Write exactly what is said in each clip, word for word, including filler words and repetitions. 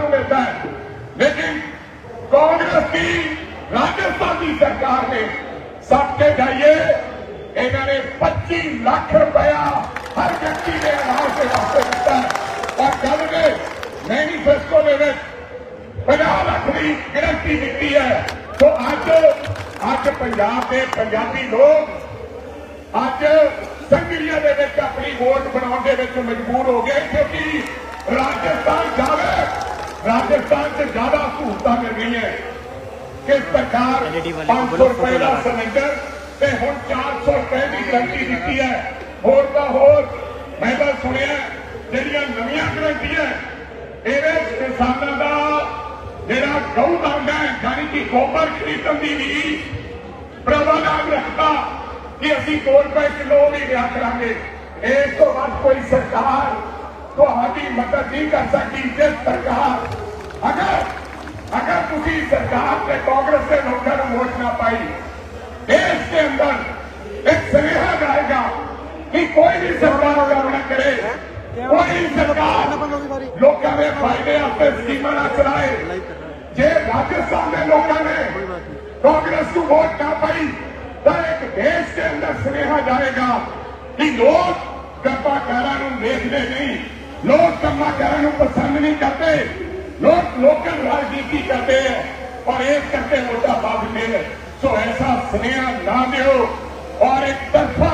को मिलता है, लेकिन कांग्रेस की राजस्थान की सरकार ने सबके जाइए इन्होंने पच्चीस लाख रुपया हर व्यक्ति के अनाज के वास्ते दिता है और कल में मैनीफेस्टो में पचास लाख की गारंटी दी है। तो अज अज पंजाब के पंजाबी लोग अज संगरिया के अपनी वोट बनाने के मजबूर हो गए, क्योंकि राजस्थान जावे राजस्थान से ज्यादा सहूलत मिल रही है कि सरकार पांच सौ रुपए का सिलेंडर ते हुण चार सौ रुपए की गारंटी दी है। होर का होर मैं तो सुनिया जिहड़ियां नवीं गारंटियां इहदे किसानां दा जिहड़ा गऊ दांदा है यानी कि गोबर खरीदण दी भी प्रावधान रखता कि असीं दो रुपए किलो भी लिया करांगे। इस तो बाद कोई सरकार तो हमारी मदद नहीं कर सकती। जिस सरकार अगर अगर तुसी सरकार से कांग्रेस के लोगों को वोट ना पाई, देश के अंदर एक स्नेहा जाएगा कि कोई भी सरकार अगर न करे, कोई सरकार लोगों के फायदे वास्ते स्कीम न चलाए। जे राजस्थान के लोगों ने कांग्रेस को वोट ना पाई तो एक देश के अंदर स्नेहा जाएगा कि लोग कमाकारों देखते नहीं, लोग कमाकारों पसंद नहीं करते, लोग लोकल राजनीति करते हैं और एक करके वोटा पाते हैं। सो ऐसा स्नेहा ना दो और एक तरफा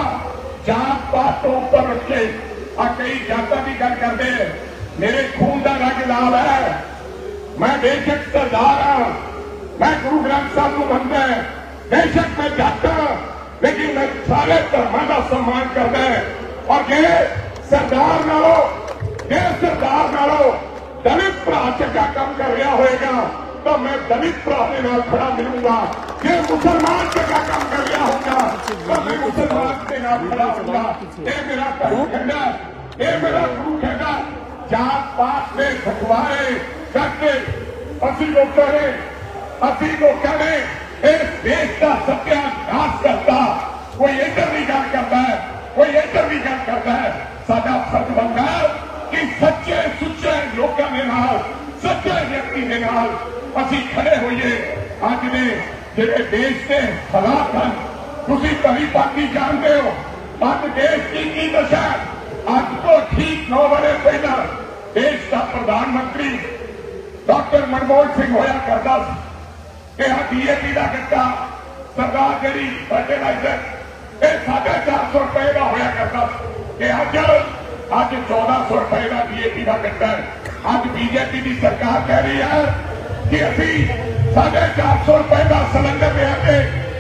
जात पात को ऊपर रख के कई जाता की गल करते हैं। मेरे खून का रंग लाल है, मैं बेशक सरदार हाँ, मैं गुरु ग्रंथ साहब को मनता है, बेशक मैं जाता लेकिन मैं सारे धर्मों का सम्मान करता है। और जे सरदार नालों जे सरदार नालों दलित भरा चंगा काम कर रहा होएगा तो मैं दलित भरा के नाल खड़ा मिलूंगा। जे मुसलमान चंगा काम कर रहा होगा तो मैं मुसलमान के नाल खड़ा होगा। ये मेरा धर्म कहना, ये मेरा गुरु कहना। जात पात में बंटवारे करके असी लोगों ने असी लोगों ने इस देश का सत्यानाश करता। कोई इधर भी गल करता है, कोई इधर भी गल करता है। साडा फर्ज बनता है कि सच्चे सुच्चे लोगों के नाल, सच्चे व्यक्ति के नाल असी खड़े होइए। अज ने जिहड़े देश के हालात हैं तुसीं भली भांति जानते हो। अज देश की की दशा, अज तो ठीक नौ बरे पहला देश का प्रधानमंत्री डॉक्टर मनमोहन सिंह होया करता कि हाँ डीएपी का कट्टा सरकार जी फर्टिलाइजर ये साढ़े चार सौ रुपए का होया करता कि अज अज चौदह सौ रुपए का डीएपी का कट्टा है। अज बीजेपी की सरकार कह रही है कि अभी साढ़े चार सौ रुपए का सिलेंडर ले आते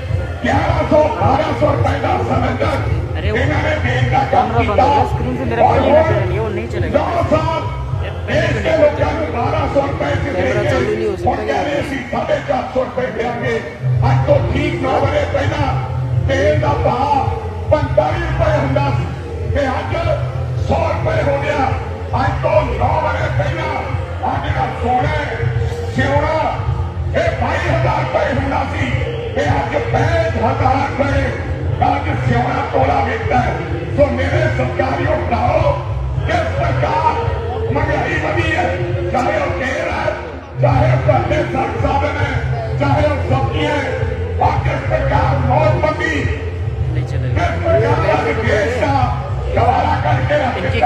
ग्यारह सौ बारह सौ रुपए का सिलेंडर इन्होंने देने का काम किया। नौ साल देश के लोगों को बारह सौ रुपए साढ़े चार सौ रुपए देंगे। अज तो ठीक नौ बजे पहला तेल का भाव पैंताली रुपए होंगे कि अज सौ रुपए हो गया। अज तो नौ बजे पहला अज का सोना सियोना ये बाई हजार रुपए होना सी कि अज पैंठ हजार रुपए अज सियोना तोला बिकता है। तो मेरे सरकारियों भराओ कि सरकार महंगाई बढ़ी है, चाहे वो तेल है, चाहे वो घटे सड़क साधन है, चाहे वो सब्जियां और किस प्रकार नोटबंदी किस प्रकार देश का गवारा करके रखता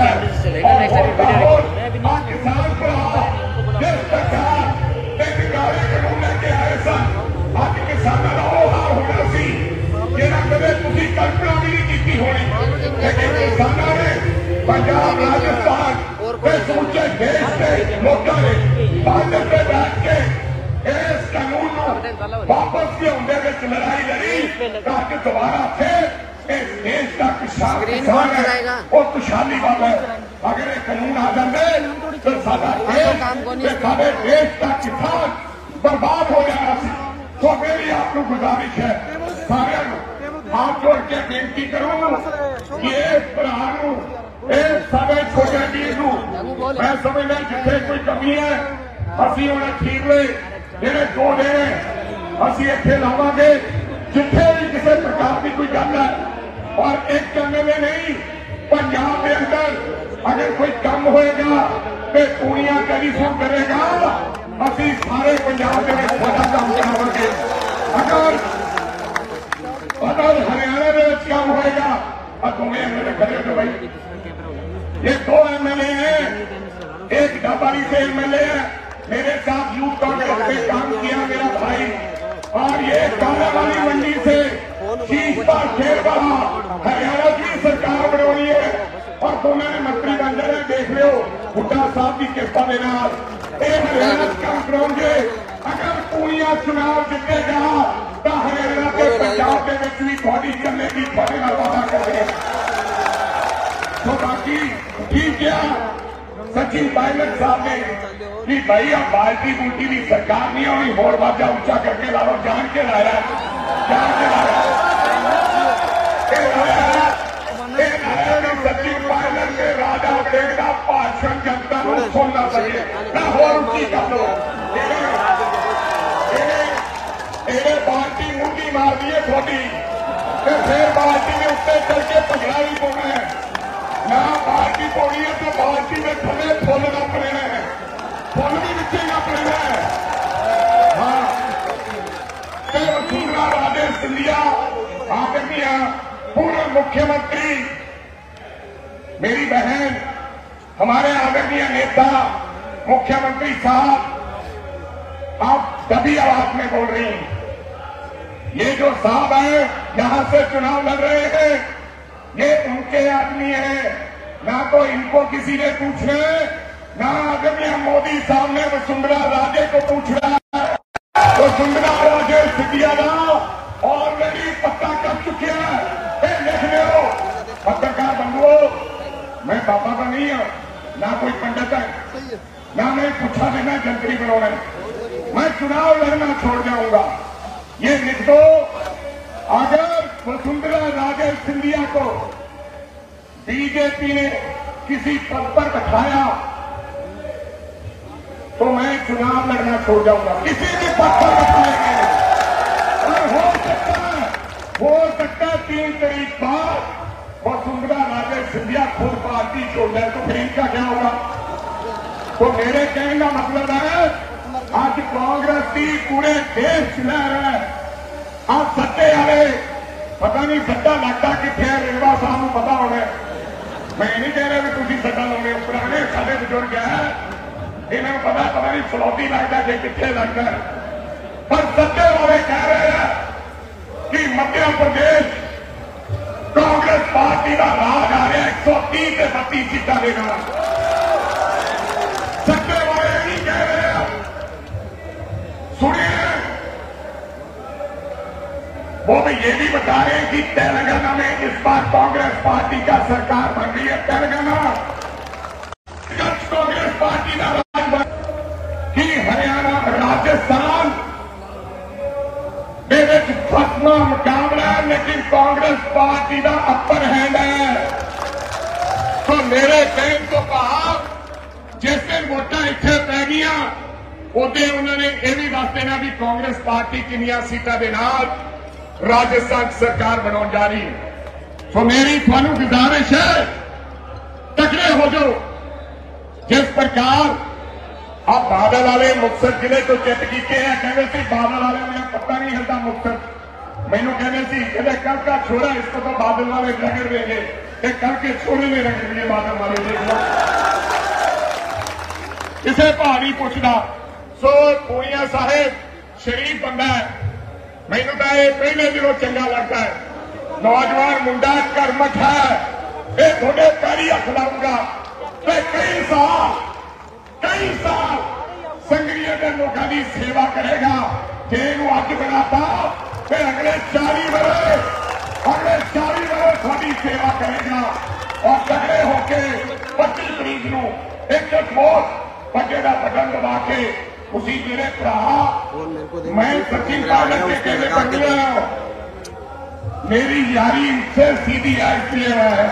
है। किसान भरा जिस प्रकार बेकारे कानून लेके आए सन, आज किसानों का वो हाल होना सी जिन्हें कदे तुसीं कल्पना भी नहीं की होनी। लेकिन किसानों ने पंजाब राजस्थान समूचे देश के लोगों ने भाजपा पे बैठ के इस कानून को वापस लिया लड़ाई लड़ी ताकि दोबारा फिर इस देश का किसान किसान है वो खुशहाली वाला है। अगर ये कानून आ जाते तो सारा देश का किसान बर्बाद हो जाना। तो मेरी आपको गुजारिश है सारे हाथ जोड़ के बेनती करूं कि इस भरा छोटे वीर मैं समझना जिथे कोई कमी है असी उन्हें ठीक ले जेडे दो देने असी इत्थे लावांगे जिथे भी किसी प्रकार की कोई गल है। और एक करने में नहीं पंजाब के अंदर अगर कोई कम होएगा तो पूरियां टेलीफोन करेगा असी सारे पंजाब के काम करावे। अगर अगर हरियाणा में काम होएगा और तुम्हें एम एल ए खड़े हो भाई, ये दो एम एल ए हैं, एक डबारी से एम एल ए है, मेरे साथ यूथ कांग्रेस में काम किया मेरा भाई, और ये कालावाली मंडी से शीश पर शेर बड़ा हरियाणा की सरकार बनवाई है और दोनों ने मंत्री बन जाए। देख लो बुड्ढा साहब की किरपा के नाल हरियाणा काम कराओगे। अगर पूनिया चुनाव जीतेगा तो हरियाणा के पंजाब के भी थोड़ी चलने की थोड़े ना वादा करेंगे। तो बाकी ठीक है सचिन पायलट साहब ने कि भाई अब बाल्टी बूटी की सरकार नहीं होनी, होर बाजा ऊंचा करके ला लो, जान के लाया जान के लाया सचिन पायलट के राजा वड़ेल का भाषण जनता को सुनना चाहिए ना, होर ऊंची कर लो। बाल्टी मुंडी मार दी है थोड़ी, फिर बाल्टी में उत्ते चल के भजड़ा भी पाना है ना, बाल्टी पौड़ी है तो बाल्टी में थले फुल ना पड़े हैं, फुल भी नीचे ना पड़े हैं। हाँ वसूला राजे सिंधिया आदरणीय पूर्व मुख्यमंत्री, मेरी बहन, हमारे आदरणीय नेता मुख्यमंत्री साहब, आप सभी आवाज में बोल रही हैं। ये जो साहब है यहां से चुनाव लड़ रहे हैं, ये उनके आदमी है, ना तो इनको किसी ने पूछना है, ना आदरणीय मोदी साहब ने वसुंधरा राजे को पूछना है। वसुंधरा राजे सिंधिया ऑलरेडी पक्का कर चुके हैं। लिख लो पत्रकार बंधुओं, मैं बाबा का नहीं हूं, ना कोई पंडित है, ना मैं पूछा देना जंतरी बनाना, मैं चुनाव लड़ना छोड़ जाऊंगा। ये लिख दो, अगर वसुंधरा राजे सिंधिया को बीजेपी ने किसी पद पर बैठाया तो मैं चुनाव लड़ना छोड़ जाऊंगा, किसी भी पद पर बैठाएंगे। और हो सकता है हो सकता है तीन तारीख बाद वसुंधरा राजे सिंधिया खुद पार्टी छोड़ जाए, तो फिर इनका क्या होगा? तो मेरे कहने का मतलब है आज कांग्रेस की पूरे देश चला रहा है। आज सट्टे वाले पता नहीं सट्टा लगता कितने रेलवा साहब को पता होना। मैं नहीं कह रहा भी तुम सट्टा लाने, पुराने साढ़े बुजुर्ग है, इन्हें पता पता नहीं फलौती लगता कि कितने लगता है। पर सट्टे वाले कह रहे हैं कि मध्य प्रदेश कांग्रेस पार्टी का राज आ रहा है, एक सौ तीस से बत्तीस सीटा देगा। सट्टे वाले नहीं कह रहे हैं, सुनिए वो भी ये भी बता रहे हैं कि तेलंगाना में इस बार कांग्रेस पार्टी का सरकार बन रही है। तेलंगाना कांग्रेस पार्टी का राज बन कि हरियाणा राजस्थान फसना मुकाबला है, लेकिन कांग्रेस पार्टी का अपर हैंड है। तो मेरे कहने को कहा जिस दिन वोटा इतने पै गया उदे उन्होंने यह भी दस देना भी कांग्रेस पार्टी किनिया सीटा के नाल राजस्थान सरकार बना जा रही है। तो मेरी थानू गुजारिश है तकड़े हो जाओ। जिस प्रकार आप बादल वाले मुक्तसर जिले तो चिट किए हैं, कहते थे बादल वाले ने पता नहीं हिलता मुक्तसर, मैनू कहते थे कहते कल का छोरा इसको तो बादल वाले रगड़ देंगे, कल के छोरे ने रगड़ दिए बादल वाले। देख लो किसे भाव नहीं पूछता। सो पूनिया साहेब शरीफ बंदा है, मैनू तो यह पहले दिनों चंगा लगता है। नौजवान मुंडा कर्मठ है, ये थोड़े पैरी हथ लाऊंगा। कई साल कई साल संगरीय के लोगों की सेवा करेगा। जे अज बनाता फिर अगले चाली वर्ष अगले चाली वर्ष थोड़ी सेवा करेगा और तगड़े होके पच्चीस तरीक नू एक वोट बजे का बटन दबा के उसी मेरे भरा मैं सचिन पायलट के कहने पर गया, मेरी यारी से सीधी है इसलिए है।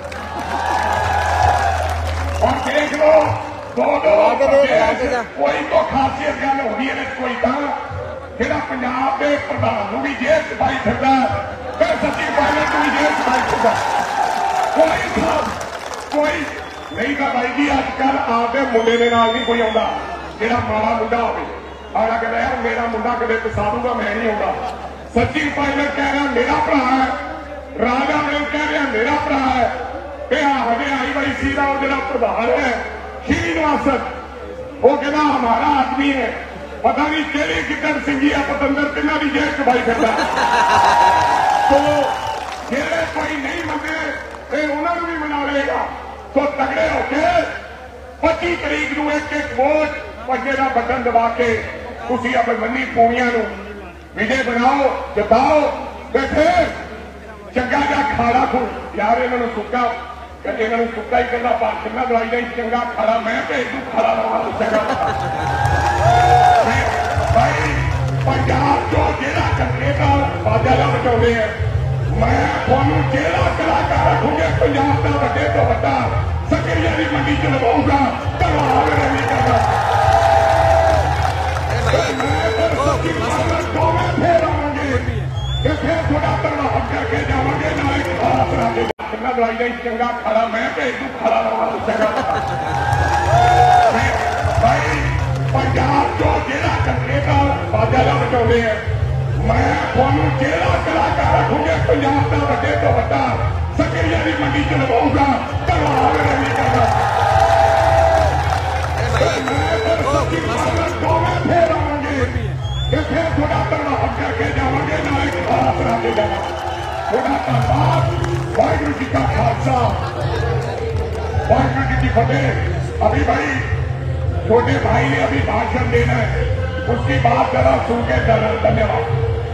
और देख लो दो दो कोई तो खासियत गल हो रही है, कोई था जिहड़ा पंजाब के प्रधान भी जेल च पाई फिरदा ते सचिन पायलट भी जेल च पाई फिरदा। कोई था कोई नहीं था भाई जी, अजकल आपके मुंडे के नाल नहीं कोई आउंदा। ਜਿਹੜਾ ਮਾੜਾ ਮੁੰਡਾ ਹੋਵੇ ਆਲਾ ਕਹਿੰਦਾ ਯਾਰ ਮੇਰਾ ਮੁੰਡਾ ਕਦੇ ਫਸਾ ਦੂਗਾ ਮੈਂ ਨਹੀਂ ਆਉਂਦਾ। ਸੱਚੀ ਪਾਇਲਟ ਕਹਿ ਰਿਹਾ ਮੇਰਾ ਭਰਾ ਹੈ, ਰਾਜਾ ਮਿਲ ਕਹਿ ਰਿਹਾ ਮੇਰਾ ਭਰਾ ਹੈ, ਇਹ ਹਜੇ ਆਈ ਵਾਈ ਸੀ ਦਾ ਉਹ ਜਿਹੜਾ ਪ੍ਰਧਾਨ ਹੈ श्रीनिवास वो कहना हमारा आदमी है, पता नहीं केड़ी किधर सिंघिया पतंदर तिना की जेल च भाई करता। तो जेड़े कोई नहीं मंगे उन्होंने भी मना लेगा। तो तगड़े होके पच्चीस तरीक नूं एक एक वोट पजे का बटन दबा के तुसीं अपने मन्नी पूनिया नूं विजय बनाओ जिताओ ते फिर चंगा जा खाड़ा खू यार इन्होंने सुक्का इन्होंने सुक्का ही कहना भाषण ना दवाई नहीं चंगा खाड़ा मैं भेज दू खाड़ा लगा चंगा भाई पंजाब चो जेड़ा करेगा बाजा ला बचाते हैं मैं थोनू जेड़ा कलाकार रखूंगे पंजाब का बड़े तो बड़ा सकरिया की मंडी च लगाऊंगा करवा नहीं करना फिर आवांगे फिर थोड़ा प्रभाव करके जावांगे नाले खास राजे दवाई नहीं चंगा खाड़ा मैं भेज दू खाड़ा लगा चंगा भाई पंजाब चो जेड़ा करेगा बाजा ला बचाते हैं मैं थोनू जेड़ा कलाकार रखूंगे पंजाब का बड़े तो बड़ा सकरिया की मंडी च लगाऊंगा करवा नहीं करना फिर आवांगे फिर थोड़ा प्रभाव करके जावांगे नाले खास राजे जाना थोड़ा धन्यवाद। वाहिगुरू जी का खालसा वाहिगुरू जी की फतेह। अभी भाई छोटे भाई ने अभी भाषण देना है उसकी बात जरा सुन के धन्यवाद।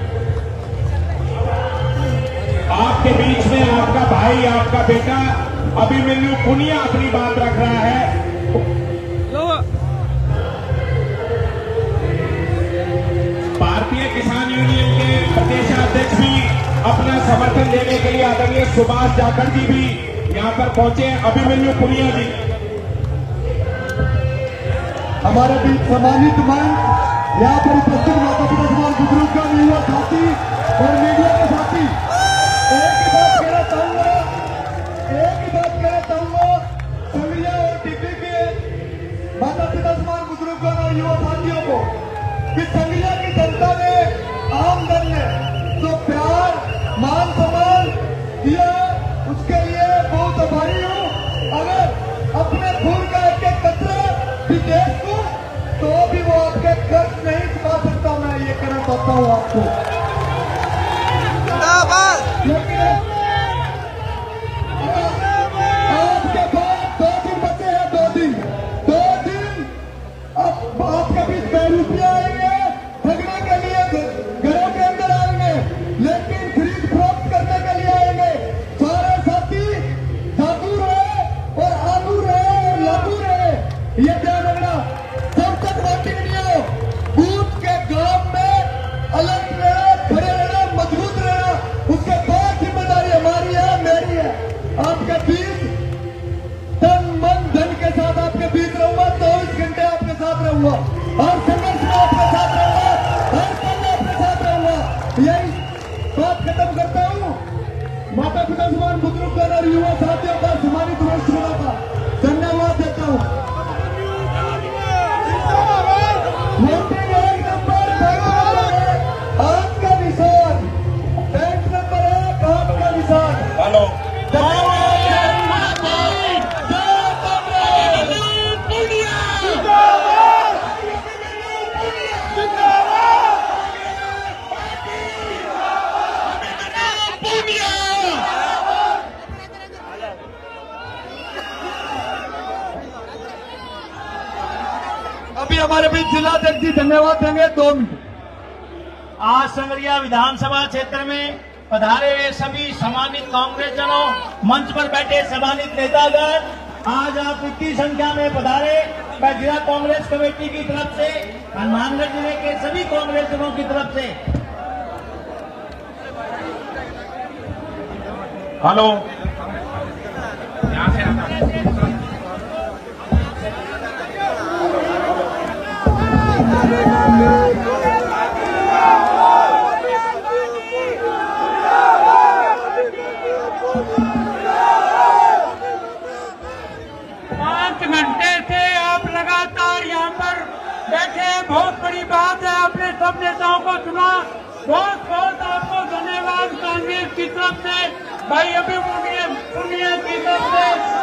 आपके बीच में आपका भाई आपका बेटा अभिमन्यु पुनिया अपनी बात रख रहा है। भारतीय किसान यूनियन के प्रदेशाध्यक्ष भी अपना समर्थन देने के लिए आदरणीय सुभाष जाखड़ जी भी यहाँ पर पहुंचे हैं। अभिमन्यु पुनिया जी हमारे बीच सम्मानित मंच यहाँ पर उपस्थित माता पिता समाज बुजुर्ग युवा साथी और मीडिया के साथी एक ही बात कहना चाहूंगा एक ही बात कहना चाहूंगा संगरिया और टिब्बी के माता पिता समाज बुजुर्ग और युवा साथियों को कि संगरिया की जनता ने आम दल ने जो प्यार मान सम्मान दिया उसके लिए बहुत आभारी हूँ। अगर अपने खून का एक एक कतरा भी देश को तो भी वो आपके कर्ज नहीं चुका सकता। मैं ये कहना चाहता हूँ आपको। लेकिन आपके पास दो दिन बचे हैं, दो दिन दो दिन अब आपके बीच बेरूपिया आएंगे ठगने के लिए घरों के अंदर आएंगे लेकिन खरीद फरोख्त करने के लिए आएंगे। सारे साथी जादू रहे और आलू रहे और लागू रहे ये ध्यान रखना। जब तक वोटिंग नहीं हो बूथ के गांव में अलर्ट रहना खड़े रहना मजबूत रहना उसके बाद जिम्मेदारी हमारी है मेरी है। आपके बीच तन मन धन के साथ आपके बीच रहूंगा चौबीस घंटे आपके साथ रहूंगा और संघर्ष में आपके साथ रहूंगा हर पल आपके साथ रहूंगा। यही बात खत्म करता हूँ। माता पिता समान बुजुर्ग और युवा साथियों का सम्मानित वरिष्ठों का धन्यवाद देता हूँ। वोटिंग एक नंबर हाथ का निशान बैंक नंबर एक हाथ का निशान। हेलो अभी हमारे बीच जिलाध्यक्ष जी धन्यवाद देंगे दो मिनट। आज संगरिया विधानसभा क्षेत्र में पधारे हुए सभी सम्मानित कांग्रेसजनों मंच पर बैठे सम्मानित नेतागण आज आप इतनी संख्या में पधारे। मैं जिला कांग्रेस कमेटी की तरफ से हनुमानगढ़ जिले के सभी कांग्रेसजनों की तरफ से हेलो पांच घंटे से आप लगातार यहाँ पर ये बहुत बड़ी बात है, आपने सब नेताओं को चुना। बहुत बहुत आपको धन्यवाद कांग्रेस की तरफ से, भाई अभी पुनिया की तरफ से।